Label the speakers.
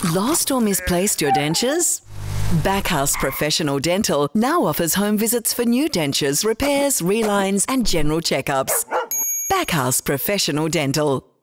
Speaker 1: Lost or misplaced your dentures? Backhouse Professional Dental now offers home visits for new dentures, repairs, relines and general checkups. Backhouse Professional Dental.